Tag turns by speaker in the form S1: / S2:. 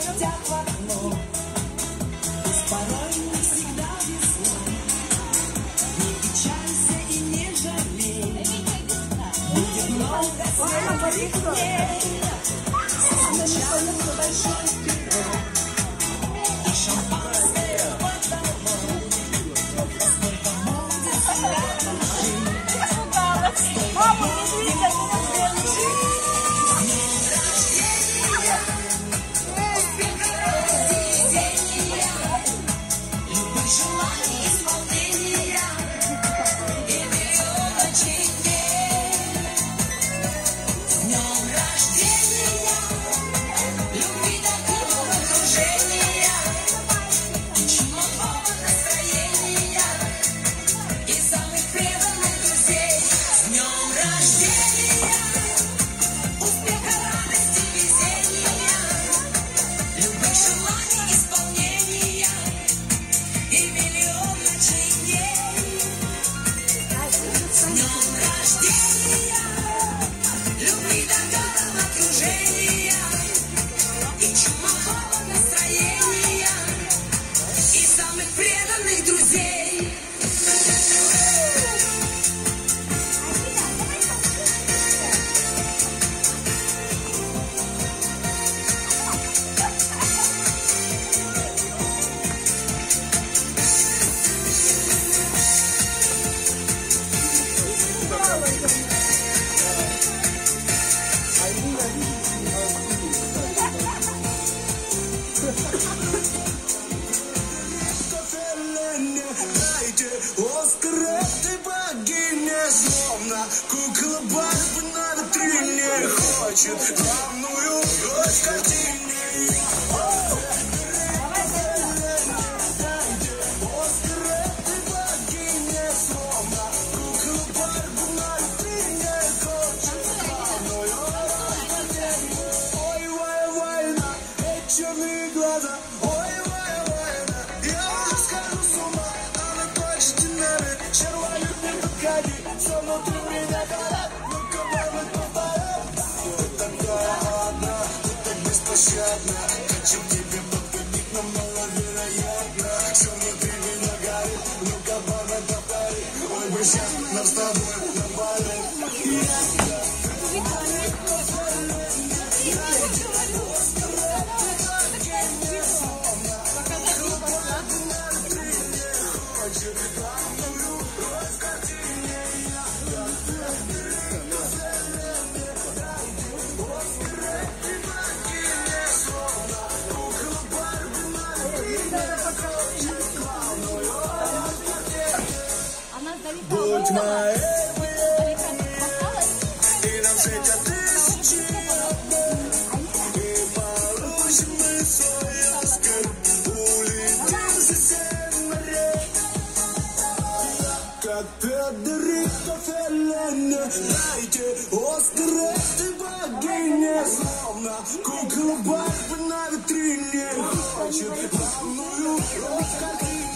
S1: глядят в окно. Пусть порой не всегда весна. Не печалься и не жалей. Будет много светлых дней. Встречаем большой пирог. И шампанское потолок. Сколько будет рядом жить.
S2: Мама, не двигайся,
S1: желаний исполнения и миллионочек дней. С днем рождения, любви такого окружения и чумового настроения и самых преданных друзей. С днем рождения, успеха, радости, везения, любых желаний исполнения и миллионочек дней. С днем рождения, любви дорогого окружения и чумового настроения и самых преданных друзей.
S3: Дайте Оскар этой богине, словно кукла Барби на витрине хочет главную роль в картине. Дайте Оскар этой богине, словно кукла Барби на витрине хочет главную роль в картине. Ой, война, эти черные глаза. Все внутри меня горят, ну-ка, мама, повторяй. Ты такая одна, ты так беспощадна. Хочу к тебе подходить, но маловероятно. Все внутри меня горит, ну-ка, мама, повтори. Ой, бы сейчас нам с тобой наболит. Будь моей, и нам светят тысячи и получим мы свой Оскар, улетим за 7 морей. Как Федерико Феллини, дайте Оскар этой богине, словно кукла Барби на витрине хочет главную роль в картине.